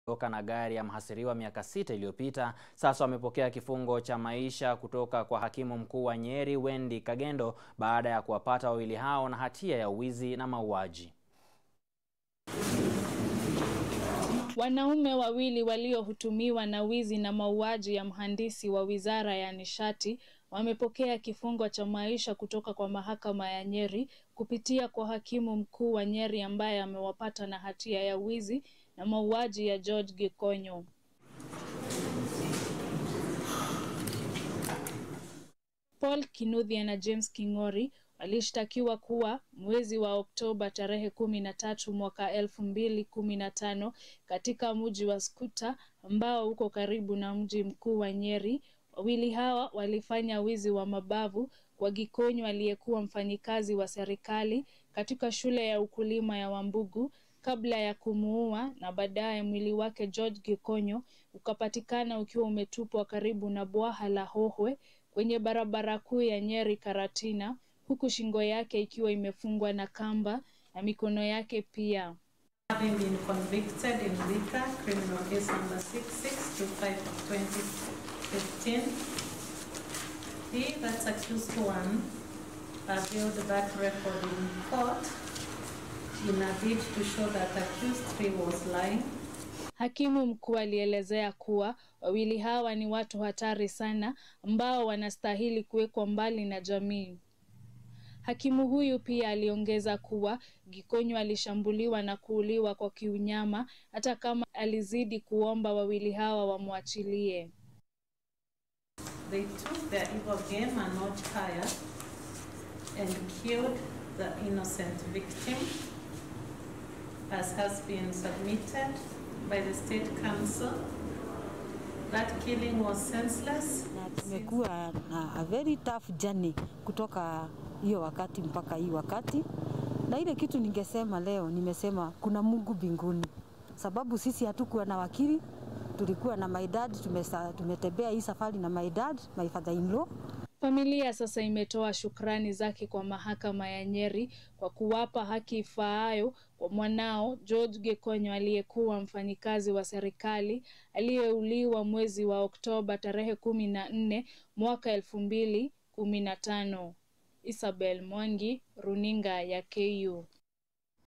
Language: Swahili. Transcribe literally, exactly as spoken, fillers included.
Toka na gari ya mhasiriwa miaka sita iliyopita, sasa wamepokea kifungo cha maisha kutoka kwa hakimu mkuu wa Nyeri Wendy Kagendo baada ya kuwapata wawili hao na hatia ya wizi na mauaji. Wanaume wawili waliohutumiwa na wizi na mauaji ya mhandisi wa Wizara ya Nishati wamepokea kifungo cha maisha kutoka kwa mahakama ya Nyeri kupitia kwa hakimu mkuu wa Nyeri ambaye amewapata na hatia ya wizi na mauaji ya George Gikonyo. Paul Kinuthia na James Kingori walishtakiwa kuwa mwezi wa Oktoba tarehe kumi na tatu mwaka elfu mbili kumi na tano katika mji wa Skuta ambao uko karibu na mji mkuu wa Nyeri. Wawili hawa walifanya wizi wa mabavu kwa Gikonyo aliyekuwa mfanyikazi wa serikali katika shule ya ukulima ya Wambugu kabla ya kumuua, na baadaye mwili wake George Gikonyo ukapatikana ukiwa umetupwa karibu na bwaha la Hohwe kwenye barabara kuu ya Nyeri Karatina, huku shingo yake ikiwa imefungwa na kamba na mikono yake pia. Having been convicted in Vika, criminal case number six six two five of twenty fifteen, he, that's accused one, availed that record in court in a bid to show that accused three was lying. Hakimu mkuu alielezea kuwa wawili hawa ni watu hatari sana ambao wanastahili kuwekwa mbali na jamii. Hakimu huyu pia aliongeza kuwa Gikonyo alishambuliwa na kuuliwa kwa kiunyama hata kama alizidi kuomba wawili hawa wamwachilie. They took their evil game a notch higher and killed the innocent victim, as has been submitted by the State Council. That killing was senseless. Tumekuwa na a very tough journey kutoka hiyo wakati mpaka hii wakati, na ile kitu ningesema leo, nimesema kuna Mungu mbinguni, sababu sisi hatukuwa na wakili, tulikuwa na my dad, tumetembea hii safari na my dad, my father in law. Familia sasa imetoa shukrani zake kwa mahakama ya Nyeri kwa kuwapa haki ifaayo kwa mwanao George Gikonyo aliyekuwa mfanyikazi wa serikali aliyeuliwa mwezi wa Oktoba tarehe kumi na nne mwaka elfu mbili kumi na tano. Isabel Mwangi, runinga ya K U.